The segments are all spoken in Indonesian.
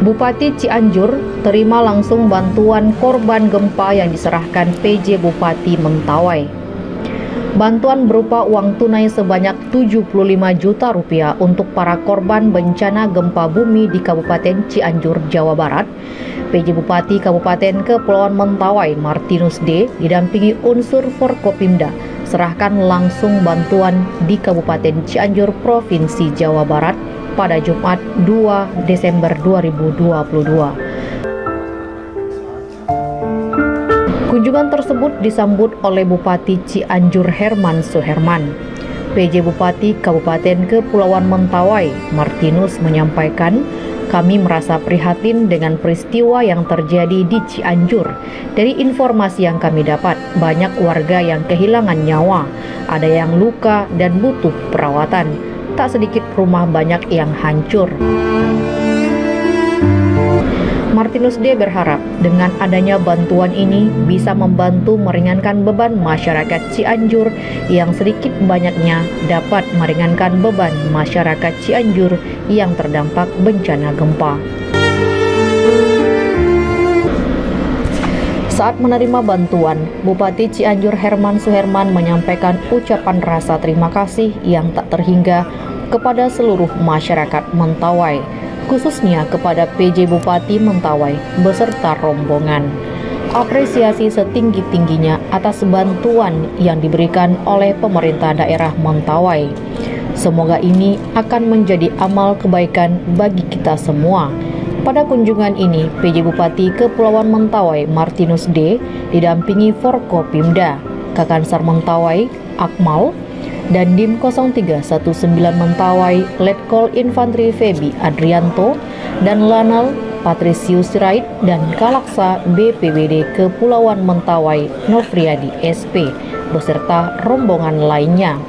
Bupati Cianjur terima langsung bantuan korban gempa yang diserahkan PJ Bupati Mentawai. Bantuan berupa uang tunai sebanyak 75 juta rupiah untuk para korban bencana gempa bumi di Kabupaten Cianjur, Jawa Barat. PJ Bupati Kabupaten Kepulauan Mentawai Martinus D didampingi unsur Forkopimda serahkan langsung bantuan di Kabupaten Cianjur, Provinsi Jawa Barat pada Jumat 2 Desember 2022. Kunjungan tersebut disambut oleh Bupati Cianjur Herman Suherman. PJ Bupati Kabupaten Kepulauan Mentawai Martinus menyampaikan, kami merasa prihatin dengan peristiwa yang terjadi di Cianjur. Dari informasi yang kami dapat, banyak warga yang kehilangan nyawa, ada yang luka dan butuh perawatan. Tak sedikit rumah banyak yang hancur. Martinus D berharap dengan adanya bantuan ini bisa membantu meringankan beban masyarakat Cianjur yang sedikit banyaknya dapat meringankan beban masyarakat Cianjur yang terdampak bencana gempa. Saat menerima bantuan, Bupati Cianjur Herman Suherman menyampaikan ucapan rasa terima kasih yang tak terhingga kepada seluruh masyarakat Mentawai, khususnya kepada PJ Bupati Mentawai beserta rombongan. Apresiasi setinggi-tingginya atas bantuan yang diberikan oleh pemerintah daerah Mentawai. Semoga ini akan menjadi amal kebaikan bagi kita semua. Pada kunjungan ini, PJ Bupati Kepulauan Mentawai Martinus D didampingi Forkopimda, Kakansar Mentawai, Akmal, dan Dim 0319 Mentawai, Letkol Infantri Febi Adrianto, dan Lanal Patrisius Sirait, dan Kalaksa BPBD Kepulauan Mentawai Nofriadi SP, beserta rombongan lainnya.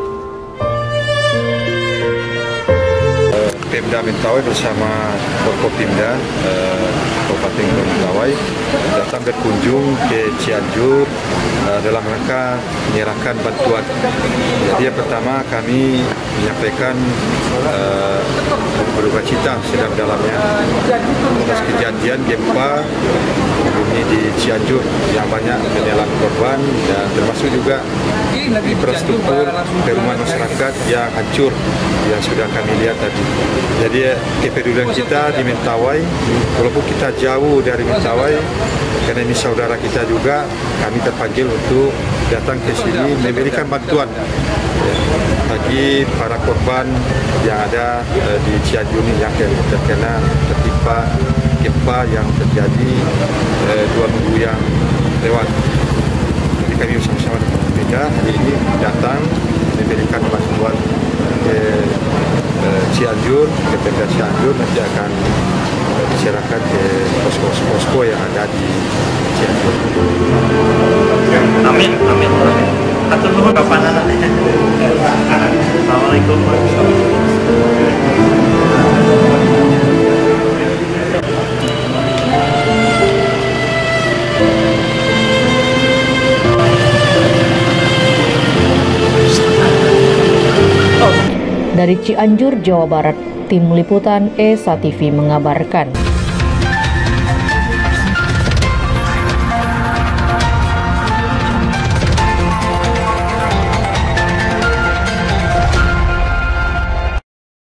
Pemda Mentawai bersama Forkopimda Kabupaten Mentawai datang berkunjung ke Cianjur dalam rangka menyerahkan bantuan. Jadi yang pertama kami menyampaikan berduka cita sedalam-dalamnya atas kejadian gempa bumi di Cianjur yang banyak menelan korban dan termasuk juga infrastruktur perumahan masyarakat yang hancur yang sudah kami lihat tadi. Jadi kepedulian kita di Mentawai, walaupun kita jauh dari Mentawai, karena ini saudara kita juga, kami terpanggil untuk datang ke sini memberikan bantuan bagi para korban yang ada di Cianjur yang tertimpa gempa yang terjadi 2 minggu yang lewat. Jadi kami bersama-sama dengan pemerintah hari ini datang memberikan bantuan ke Cianjur, ke Pemda Cianjur, nanti akan diserahkan ke posko-posko yang ada di Cianjur. Amin, amin. Atur nuhun kapan anaknya. Assalamualaikum warahmatullahi Dari Cianjur, Jawa Barat, Tim Liputan ESA TV mengabarkan.